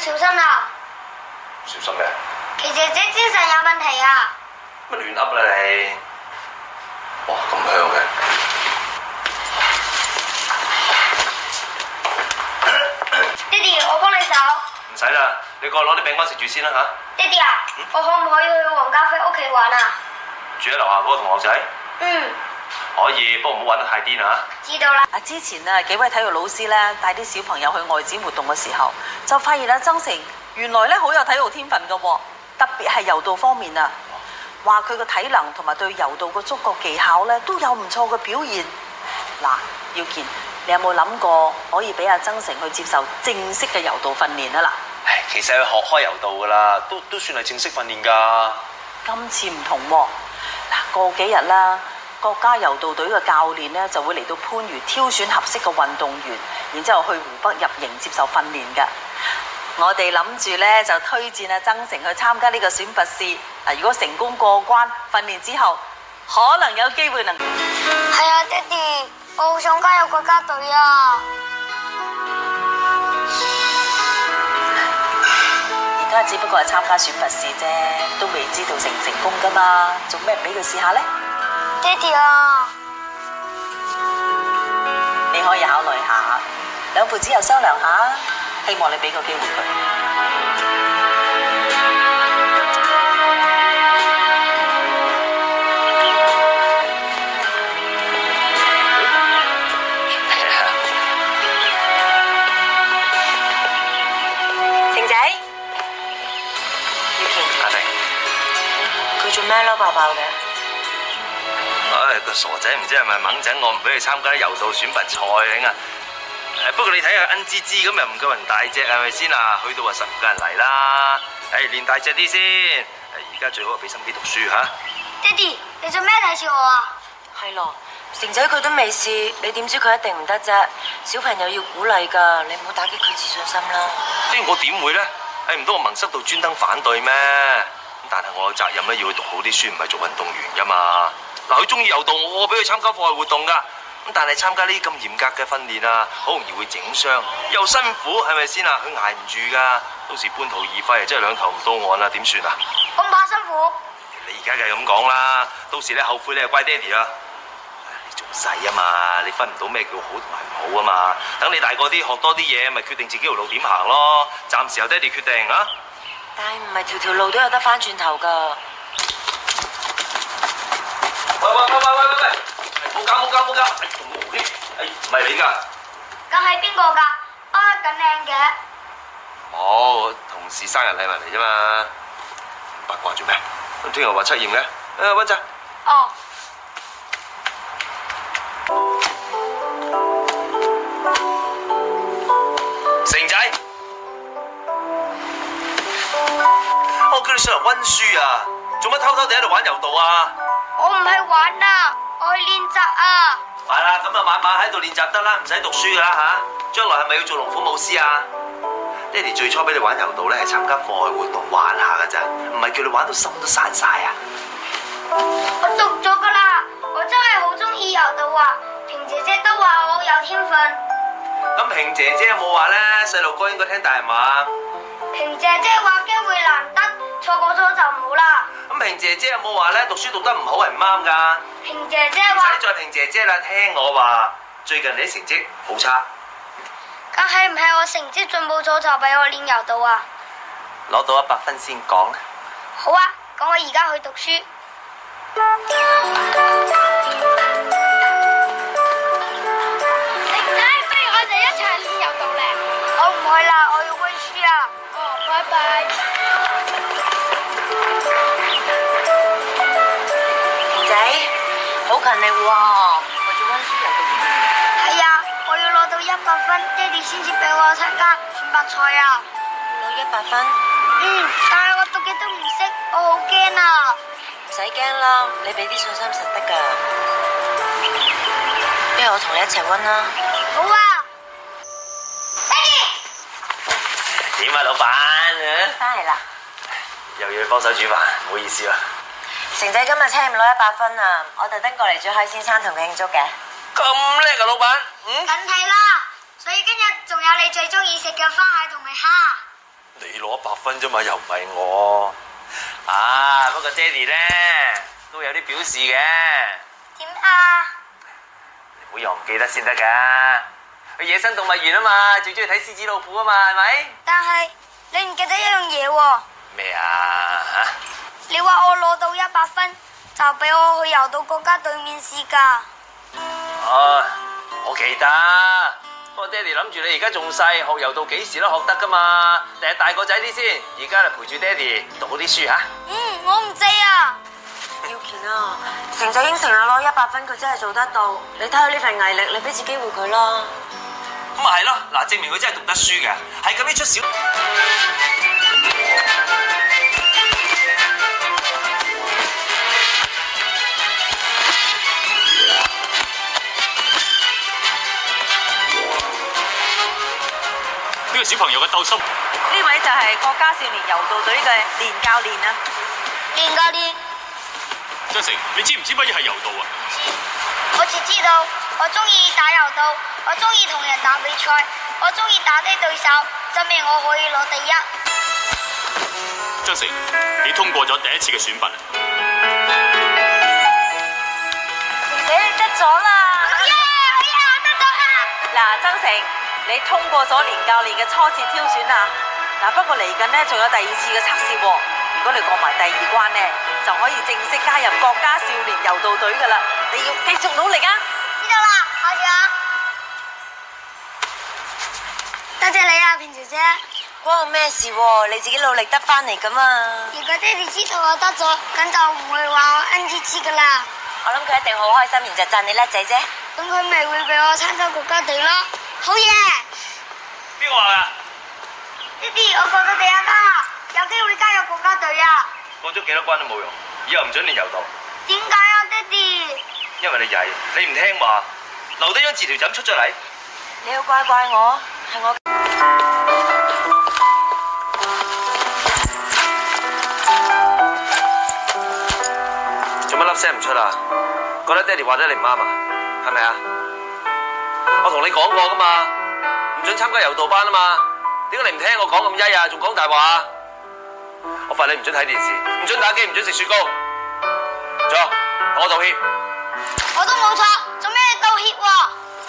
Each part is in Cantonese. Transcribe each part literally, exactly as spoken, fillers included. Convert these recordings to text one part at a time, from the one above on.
小心啦！ 小心咩？ 琪姐姐精神有問題啊！ 乜亂噏啦你？哇，咁香嘅！ 爹哋，我幫你手。 唔使啦，你過去攞啲餅乾食住先啦嚇。 爹哋啊，嗯、我可唔可以去黃家輝屋企玩啊？ 住喺樓下嗰個同學仔？ 嗯。 可以，不過唔好玩得太癲啊！ 知道啦。 啊，之前啊幾位體育老師咧帶啲小朋友去外展活動嘅時候，就發現啦曾誠原來咧好有體育天分㗎喎，特別係柔道方面啊，話佢個體能同埋對柔道個觸覺技巧咧都有唔錯嘅表現。嗱，耀健，你有冇諗過可以俾阿曾誠去接受正式嘅柔道訓練啊？嗱， 唉，其實佢學開柔道㗎啦，都都算係正式訓練㗎。 今次唔同喎，嗱過幾日啦。國家柔道隊嘅教練咧就會嚟到番禺挑選合適嘅運動員，然之後去湖北入營接受訓練㗎。我哋諗住咧就推薦阿曾誠去參加呢個選拔試。嗱，如果成功過關訓練之後，可能有機會能。 係啊，爹哋，我好想加入國家隊啊！ 而家只不過係參加選拔試啫，都未知道成唔成功㗎嘛，做咩唔俾佢試下咧？ 爹哋啊， 你可以考慮下，兩父子又商量下，希望你俾個機會佢。成仔，耀健， 阿婷， 佢做咩嬲爆爆嘅？ 唉，個傻仔唔知係咪猛整我唔俾佢參加柔道選拔賽啊！誒，不過你睇下恩芝芝咁又唔夠人大隻係咪先啊？去到話實唔夠人嚟啦！誒，練大隻啲先。誒，而家最好係俾心機讀書嚇。 爹哋，你做咩睇住我啊？ 係咯，成仔佢都未試，你點知佢一定唔得啫？小朋友要鼓勵㗎，你唔好打擊佢自信心啦。 誒，我點會咧？誒，唔通我盟室度專登反對咩？咁但係我有責任咧，要去讀好啲書，唔係做運動員㗎嘛。嗱，佢中意柔道，我俾佢參加課外活動噶。咁但係參加呢啲咁嚴格嘅訓練啊，好容易會整傷，又辛苦，係咪先啊？佢捱唔住噶，到時半途而廢，真係兩頭唔到岸啦，點算啊？ 咁怕辛苦？ 你而家就係咁講啦，到時你後悔你就怪爹哋啦。你仲細啊嘛，你分唔到咩叫好同埋唔好啊嘛。等你大個啲，學多啲嘢，咪決定自己條路點行咯。暫時由爹哋決定啊。 但係唔係條條路都有得翻轉頭㗎。 喂喂喂喂喂喂喂！冇搞冇搞冇搞！哎，仲冇添！哎，唔係你㗎。 咁係邊個㗎？包得咁靚嘅。 冇，同事生日禮物嚟啫嘛。八卦做咩？聽日話測驗嘅。誒，温仔。 哦。 成仔，我叫你上嚟温書啊！做乜偷偷地喺度玩柔道啊？ 我唔係玩啊，我去練習啊。 係啦，咁啊晚晚喺度練習得啦，唔使讀書噶啦吓。將來係咪要做龍虎武師啊？爹哋最初俾你玩柔道咧，係參加課外活動玩下噶咋，唔係叫你玩到心都散晒啊！ 我讀咗噶啦，我真係好中意柔道啊！平姐姐都話我有天分。 咁平姐姐有冇話咧？細路哥應該聽大人話。 平姐姐話機會難得，錯過咗就唔好啦。 咁平姐姐有冇話咧？讀書讀得唔好係唔啱噶？ 平姐姐唔話。 使再平姐姐啦，聽我話，最近你啲成績好差。 咁係唔係我成績進步咗就俾我練柔道啊？ 攞到一百分先講。 好啊，咁我而家去讀書。成仔，不如我哋一齊練柔道咧。我唔去啦，我要溫書啊。哦，拜拜。 成仔，好勤力喎，為咗溫書柔道添。 係啊，我要攞到一百分，爹哋先至俾我參加選拔賽啊。 要攞一百分？ 嗯，但係我讀嘅都唔識，我好驚啊。 唔使驚啦，你俾啲信心實得㗎。不如我同你一齊溫啦。 好啊。爹哋。 點啊，老闆？ 翻嚟啦。 又要去幫手煮飯，唔好意思啊。 成仔今日差唔攞一百分啊！我特登過嚟煮海鮮餐同佢慶祝嘅。 咁叻㗎，老闆？嗯。 梗係啦，所以今日仲有你最中意食嘅花蟹同埋蝦。 你攞一百分啫嘛，又唔係我。啊，不過爹哋咧都有啲表示嘅。 點啊？ 唔好又唔記得先得噶。去野生動物園啊嘛，最中意睇獅子老虎啊嘛，係咪？ 但係你唔記得一樣嘢喎。 咩啊？吓？ 你話我攞到一百分，就俾我去游到國家隊面試㗎。 哦，我記得。不過爹哋諗住你而家仲細，學游到幾時都學得噶嘛。第日大個仔啲先，而家就陪住爹哋讀好啲書吓。 嗯，我唔制啊。 耀乾啊，成仔應承啊攞一百分，佢真係做得到。你睇下呢份毅力，你俾次機會佢啦。 咁咪係咯，嗱，證明佢真係讀得書嘅，係咁樣出小。 呢個小朋友嘅鬥心。 呢位就係國家少年柔道隊嘅連教練啊。 連教練， 張成，你知唔知乜嘢係柔道啊？ 我只知道我中意打柔道，我中意同人打比賽，我中意打低對手，證明我可以攞第一。 張成，你通過咗第一次嘅選拔。 你得咗啦！ 耶！好嘢，我得咗啦！ 嗱，曾成，你通過咗連教練嘅初次挑選啦。嗱，不過嚟緊呢，仲有第二次嘅測試喎。如果你過埋第二關呢，就可以正式加入國家少年柔道隊噶啦。你要繼續努力啊！ 知道啦，校長。多謝你啊，平姐姐。 關我咩事喎？你自己努力得翻嚟噶嘛。 如果爹哋知道我得咗，咁就唔會話我 N G G 噶啦。 我諗佢一定好開心，然就讚你叻仔啫。 咁佢咪會俾我參加國家隊咯？好嘢！ 邊個話噶？ 爹哋，我過咗第一關啦，有機會加入國家隊啊！ 過咗幾多關都冇用，以後唔准練柔道。 點解啊，爹哋？ 因為你曳，你唔聽話，留低張字條就咁出咗嚟。 你要怪怪我，係我。 做乜粒聲唔出啊？覺得爹哋話得你唔啱啊？係咪啊？我同你講過噶嘛，唔准參加柔道班啊嘛。點解你唔聽我講咁曳啊？仲講大話？我罰你唔准睇電視，唔准打機，唔准食雪糕。仲有，同我道歉。 我都冇錯，做咩道歉喎？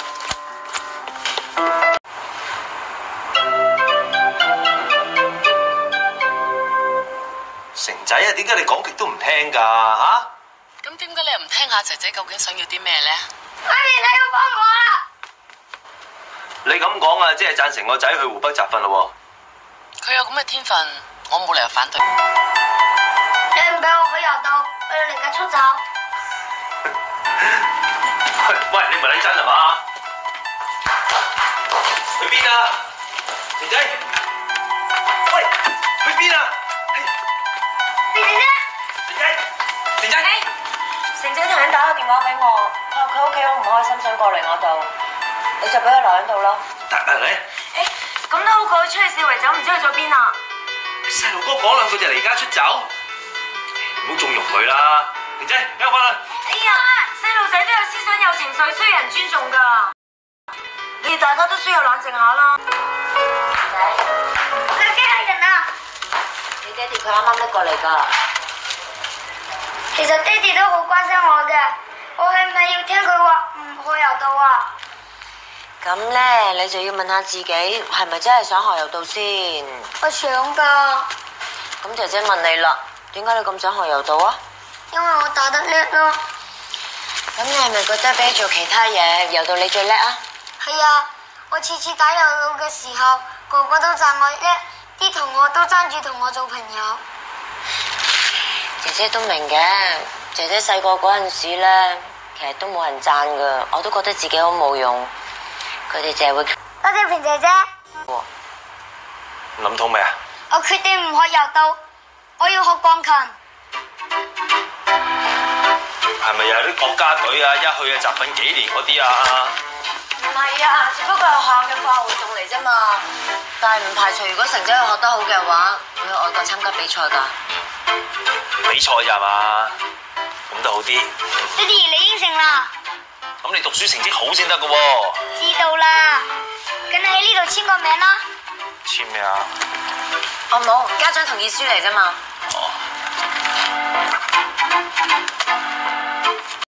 成仔啊，點解你講極都唔聽㗎嚇？ 咁點解你又唔聽下仔仔究竟想要啲咩咧？ 媽咪，你要幫我啦！ 你咁講啊，即係贊成我仔去湖北集訓咯喎。 佢有咁嘅天分，我冇理由反對。 你唔俾我去柔道，我要離家出走。 喂，你唔係你真係嘛？去邊啊？成仔，喂，去邊啊？ 姐姐， 成仔，成仔， 成仔突然打個電話俾我，佢話佢屋企好唔開心，想過嚟我度，你就俾佢留喺度咯。 得啊你。 誒，咁都好，佢出去四圍走，唔知去咗邊啊？ 細路哥講兩句就離家出走，唔好縱容佢啦。成仔，俾我翻啦。 哎呀，細路仔都有思想有情緒，需要人尊重噶。你哋大家都需要冷靜下啦。成仔， 你機械人啊！ 你爹哋佢啱啱拎過嚟噶。 其實爹哋都好關心我嘅，我係咪要聽佢話唔去柔道啊？ 咁咧，你就要問下自己，係咪真係想學柔道先？ 我想噶。 咁姐姐問你啦，點解你咁想學柔道啊？ 因為我打得叻咯。 咁你係咪覺得比做其他嘢柔道你最叻啊？ 係啊，我次次打柔道嘅時候，個個都讚我叻，啲同學都爭住同我做朋友。 姐姐都明嘅，姐姐細個嗰陣時咧，其實都冇人讚噶，我都覺得自己好冇用。佢哋淨係會。 多謝平姐姐。 諗通未啊？ 我決定唔學柔道，我要學鋼琴。 係咪又係啲國家隊啊？一去啊集訓幾年嗰啲啊？ 唔係啊，只不過係學校嘅課外活動嚟啫嘛。但係唔排除如果成績學得好嘅話，會去外國參加比賽㗎。 比賽咋嘛？咁都好啲。 爹哋，你應承啦。 咁你讀書成績好先得㗎喎。 知道啦，咁你喺呢度簽個名啦。 簽咩咩啊？ 我冇，家長同意書嚟啫嘛。 哦。